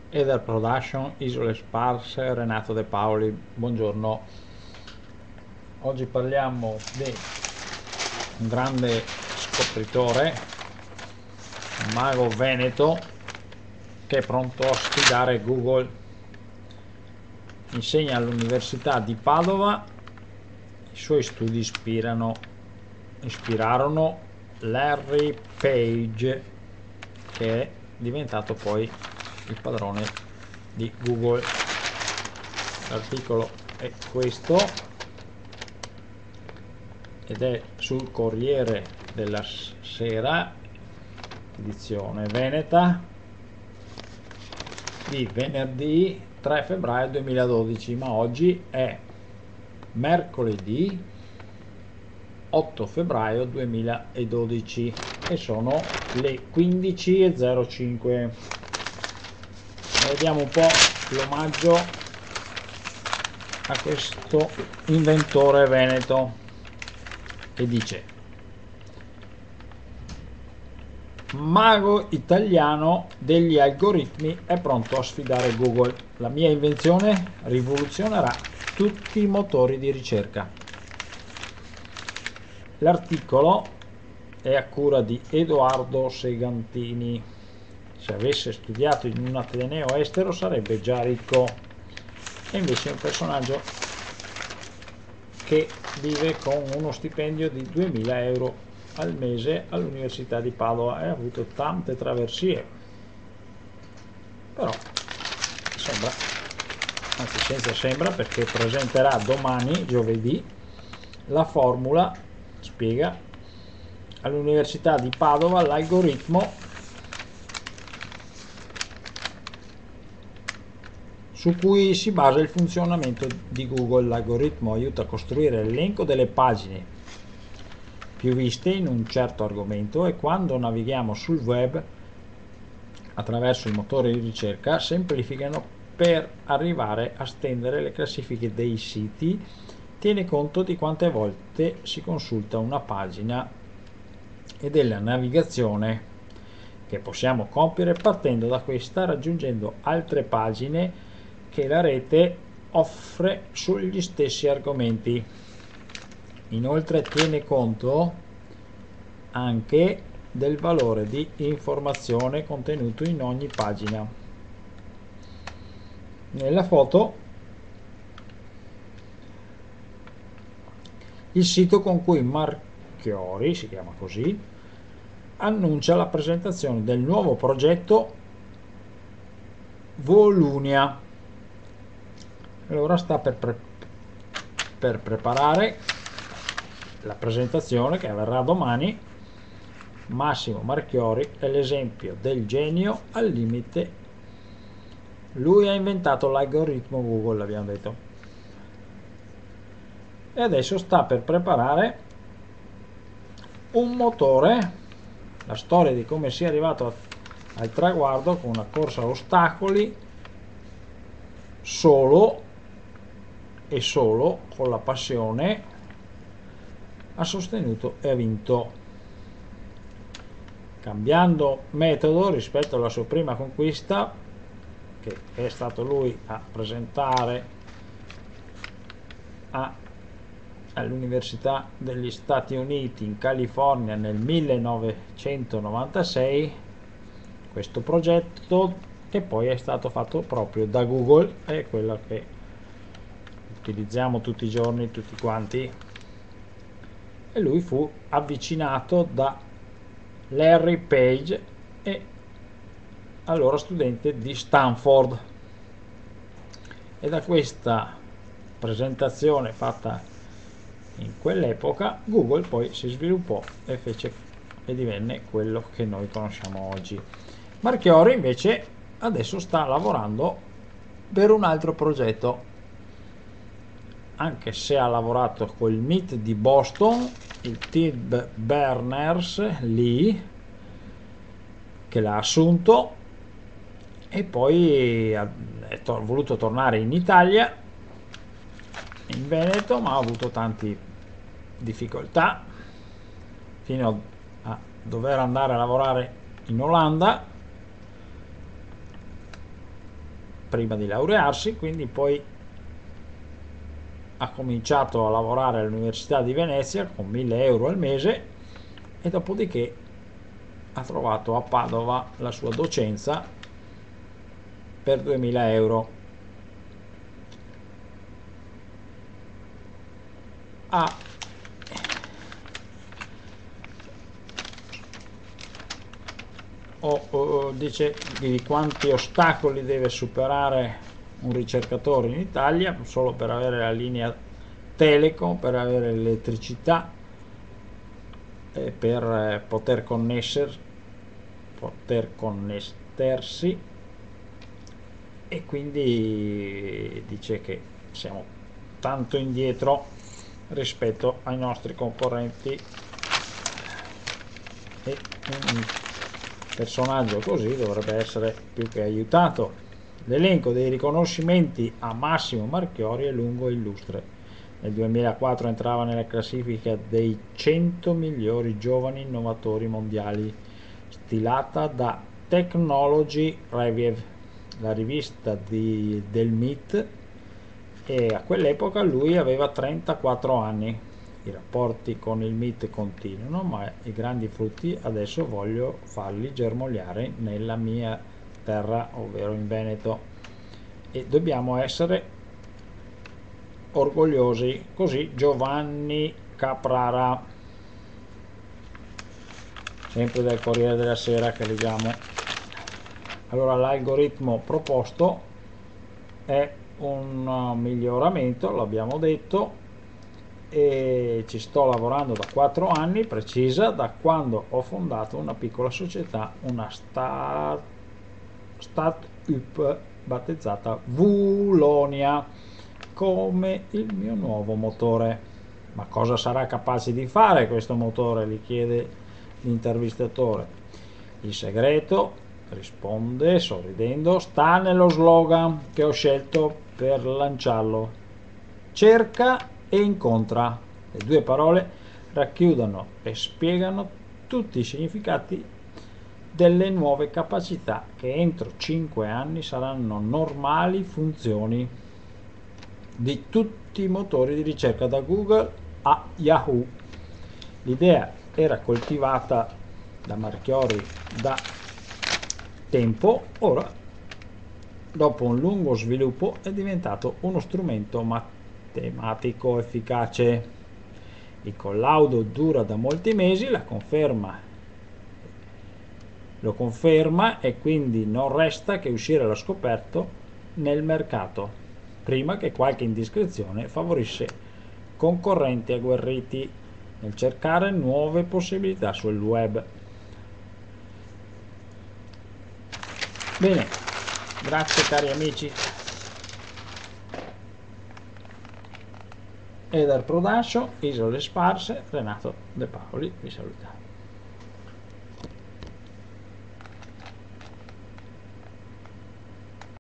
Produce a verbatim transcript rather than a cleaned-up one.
Eder Production, Isole Sparse, Renato De Paoli, buongiorno. Oggi parliamo di un grande scopritore, un mago veneto che è pronto a sfidare Google. Insegna all'Università di Padova, i suoi studi ispirano, ispirarono Larry Page, che è diventato poi il padrone di Google. L'articolo è questo ed è sul Corriere della Sera, edizione veneta, di venerdì tre febbraio duemiladodici, ma oggi è mercoledì otto febbraio duemiladodici e sono le quindici e zero cinque. Vediamo un po' l'omaggio a questo inventore veneto, che dice: mago italiano degli algoritmi è pronto a sfidare Google. La mia invenzione rivoluzionerà tutti i motori di ricerca. L'articolo è a cura di Edoardo Segantini. Se avesse studiato in un ateneo estero sarebbe già ricco, e invece è un personaggio che vive con uno stipendio di duemila euro al mese all'Università di Padova e ha avuto tante traversie, però sembra, anzi senza sembra, perché presenterà domani, giovedì, la formula, spiega, all'Università di Padova l'algoritmo su cui si basa il funzionamento di Google. L'algoritmo aiuta a costruire l'elenco delle pagine più viste in un certo argomento, e quando navighiamo sul web attraverso il motore di ricerca semplificano per arrivare a stendere le classifiche dei siti. Tiene conto di quante volte si consulta una pagina e della navigazione che possiamo compiere partendo da questa, raggiungendo altre pagine che la rete offre sugli stessi argomenti. Inoltre tiene conto anche del valore di informazione contenuto in ogni pagina. Nella foto il sito con cui Marchiori, si chiama così, annuncia la presentazione del nuovo progetto Volunia. Allora sta per, pre per preparare la presentazione che avverrà domani. Massimo Marchiori è l'esempio del genio al limite. Lui ha inventato l'algoritmo Google, abbiamo detto, e adesso sta per preparare un motore, la storia di come sia arrivato al traguardo con una corsa a ostacoli, solo e solo con la passione ha sostenuto e ha vinto, cambiando metodo rispetto alla sua prima conquista, che è stato lui a presentare all'Università degli Stati Uniti in California nel millenovecentonovantasei, questo progetto, che poi è stato fatto proprio da Google, è quella che utilizziamo tutti i giorni tutti quanti, e lui fu avvicinato da Larry Page, e allora studente di Stanford, e da questa presentazione fatta in quell'epoca Google poi si sviluppò e fece e divenne quello che noi conosciamo oggi. Marchiori invece adesso sta lavorando per un altro progetto, anche se ha lavorato col M I T di Boston, il Tim Berners Lee, che l'ha assunto, e poi ha è to voluto tornare in Italia, in Veneto, ma ha avuto tante difficoltà fino a dover andare a lavorare in Olanda, prima di laurearsi, quindi poi ha cominciato a lavorare all'Università di Venezia con mille euro al mese e dopodiché ha trovato a Padova la sua docenza per duemila euro. Ha o, o, dice di quanti ostacoli deve superare un ricercatore in Italia solo per avere la linea Telecom, per avere l'elettricità e per eh, poter connesser, poter connettersi, e quindi dice che siamo tanto indietro rispetto ai nostri concorrenti e un personaggio così dovrebbe essere più che aiutato. L'elenco dei riconoscimenti a Massimo Marchiori è lungo e illustre. Nel duemilaquattro entrava nella classifica dei cento migliori giovani innovatori mondiali, stilata da Technology Review, la rivista di, del M I T, e a quell'epoca lui aveva trentaquattro anni. I rapporti con il M I T continuano, ma i grandi frutti adesso voglio farli germogliare nella mia terra, ovvero in Veneto, e dobbiamo essere orgogliosi. Così Giovanni Caprara, sempre del Corriere della Sera che leggiamo. Allora, l'algoritmo proposto è un miglioramento, l'abbiamo detto, e ci sto lavorando da quattro anni, precisa, da quando ho fondato una piccola società, una start startup battezzata Vulonia, come il mio nuovo motore. Ma cosa sarà capace di fare questo motore? Gli chiede l'intervistatore. Il segreto, risponde sorridendo, sta nello slogan che ho scelto per lanciarlo: cerca e incontra. Le due parole racchiudono e spiegano tutti i significati delle nuove capacità che entro cinque anni saranno normali funzioni di tutti i motori di ricerca, da Google a Yahoo. L'idea era coltivata da Marchiori da tempo, ora dopo un lungo sviluppo è diventato uno strumento matematico efficace. Il collaudo dura da molti mesi, la conferma lo conferma e quindi non resta che uscire allo scoperto nel mercato, prima che qualche indiscrezione favorisce concorrenti agguerriti nel cercare nuove possibilità sul web. Bene, grazie cari amici. Eder Prodascio, Isole Sparse, Renato De Paoli vi saluta.